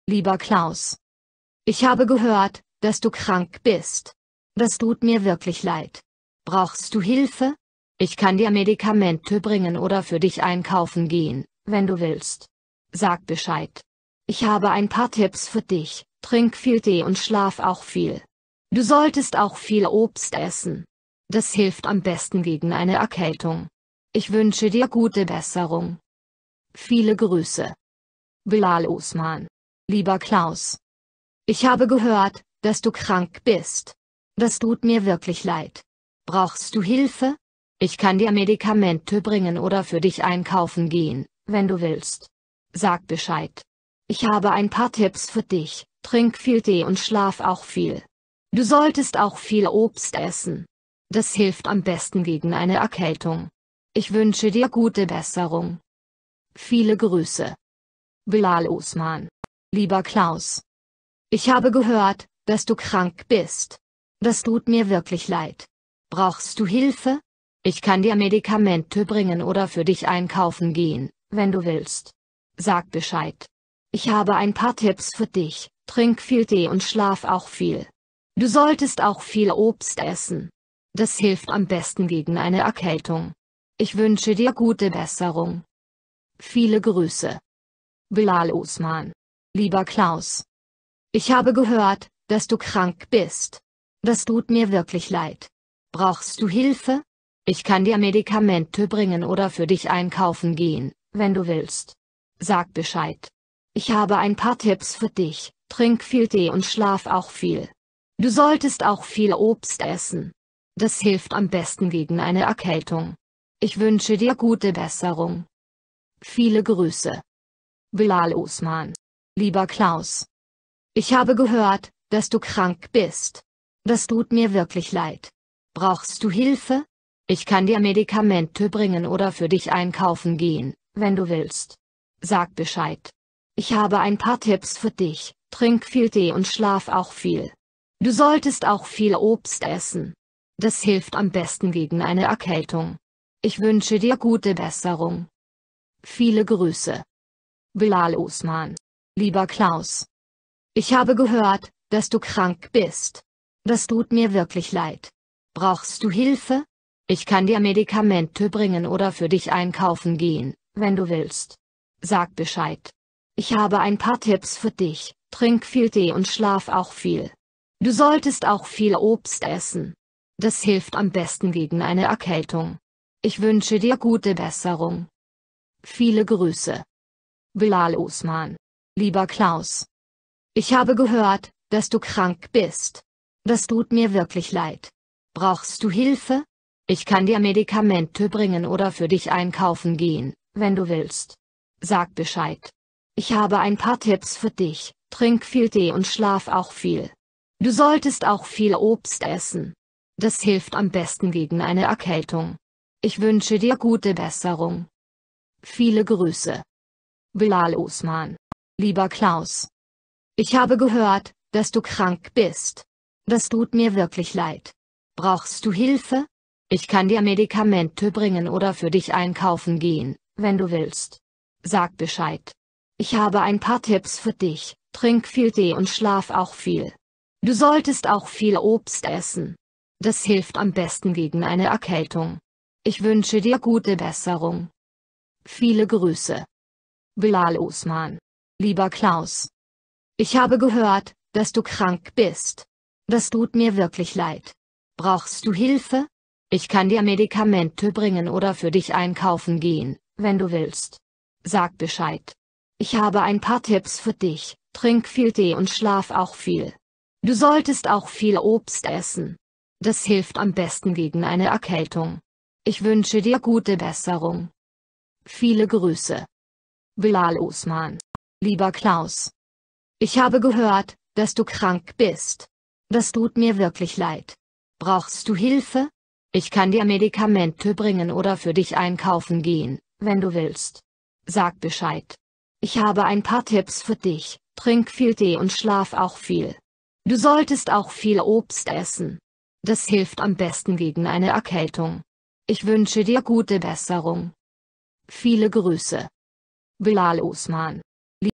Lieber Klaus. Ich habe gehört, dass du krank bist. Das tut mir wirklich leid. Brauchst du Hilfe? Ich kann dir Medikamente bringen oder für dich einkaufen gehen, wenn du willst. Sag Bescheid. Ich habe ein paar Tipps für dich. Trink viel Tee und schlaf auch viel. Du solltest auch viel Obst essen. Das hilft am besten gegen eine Erkältung. Ich wünsche dir gute Besserung. Viele Grüße. Bilal Osman. Lieber Klaus. Ich habe gehört, dass du krank bist. Das tut mir wirklich leid. Brauchst du Hilfe? Ich kann dir Medikamente bringen oder für dich einkaufen gehen, wenn du willst. Sag Bescheid. Ich habe ein paar Tipps für dich. Trink viel Tee und schlaf auch viel. Du solltest auch viel Obst essen. Das hilft am besten gegen eine Erkältung. Ich wünsche dir gute Besserung. Viele Grüße. Bilal Osman. Lieber Klaus. Ich habe gehört, dass du krank bist. Das tut mir wirklich leid. Brauchst du Hilfe? Ich kann dir Medikamente bringen oder für dich einkaufen gehen, wenn du willst. Sag Bescheid. Ich habe ein paar Tipps für dich. Trink viel Tee und schlaf auch viel. Du solltest auch viel Obst essen. Das hilft am besten gegen eine Erkältung. Ich wünsche dir gute Besserung. Viele Grüße. Bilal Osman. Lieber Klaus. Ich habe gehört, dass du krank bist. Das tut mir wirklich leid. Brauchst du Hilfe? Ich kann dir Medikamente bringen oder für dich einkaufen gehen, wenn du willst. Sag Bescheid. Ich habe ein paar Tipps für dich. Trink viel Tee und schlaf auch viel. Du solltest auch viel Obst essen. Das hilft am besten gegen eine Erkältung. Ich wünsche dir gute Besserung. Viele Grüße. Bilal Osman. Lieber Klaus. Ich habe gehört, dass du krank bist. Das tut mir wirklich leid. Brauchst du Hilfe? Ich kann dir Medikamente bringen oder für dich einkaufen gehen, wenn du willst. Sag Bescheid. Ich habe ein paar Tipps für dich. Trink viel Tee und schlaf auch viel. Du solltest auch viel Obst essen. Das hilft am besten gegen eine Erkältung. Ich wünsche dir gute Besserung. Viele Grüße. Bilal Osman. Lieber Klaus. Ich habe gehört, dass du krank bist. Das tut mir wirklich leid. Brauchst du Hilfe? Ich kann dir Medikamente bringen oder für dich einkaufen gehen, wenn du willst. Sag Bescheid. Ich habe ein paar Tipps für dich. Trink viel Tee und schlaf auch viel. Du solltest auch viel Obst essen. Das hilft am besten gegen eine Erkältung. Ich wünsche dir gute Besserung. Viele Grüße. Bilal Osman. Lieber Klaus. Ich habe gehört, dass du krank bist. Das tut mir wirklich leid. Brauchst du Hilfe? Ich kann dir Medikamente bringen oder für dich einkaufen gehen, wenn du willst. Sag Bescheid. Ich habe ein paar Tipps für dich. Trink viel Tee und schlaf auch viel. Du solltest auch viel Obst essen. Das hilft am besten gegen eine Erkältung. Ich wünsche dir gute Besserung. Viele Grüße. Bilal Osman. Lieber Klaus. Ich habe gehört, dass du krank bist. Das tut mir wirklich leid. Brauchst du Hilfe? Ich kann dir Medikamente bringen oder für dich einkaufen gehen, wenn du willst. Sag Bescheid. Ich habe ein paar Tipps für dich. Trink viel Tee und schlaf auch viel. Du solltest auch viel Obst essen. Das hilft am besten gegen eine Erkältung. Ich wünsche dir gute Besserung. Viele Grüße. Bilal Osman. Lieber Klaus. Ich habe gehört, dass du krank bist. Das tut mir wirklich leid. Brauchst du Hilfe? Ich kann dir Medikamente bringen oder für dich einkaufen gehen, wenn du willst. Sag Bescheid. Ich habe ein paar Tipps für dich. Trink viel Tee und schlaf auch viel. Du solltest auch viel Obst essen. Das hilft am besten gegen eine Erkältung. Ich wünsche dir gute Besserung. Viele Grüße. Bilal Osman. Lieber Klaus. Ich habe gehört, dass du krank bist. Das tut mir wirklich leid. Brauchst du Hilfe? Ich kann dir Medikamente bringen oder für dich einkaufen gehen, wenn du willst. Sag Bescheid. Ich habe ein paar Tipps für dich. Trink viel Tee und schlaf auch viel. Du solltest auch viel Obst essen. Das hilft am besten gegen eine Erkältung. Ich wünsche dir gute Besserung. Viele Grüße. Bilal Osman.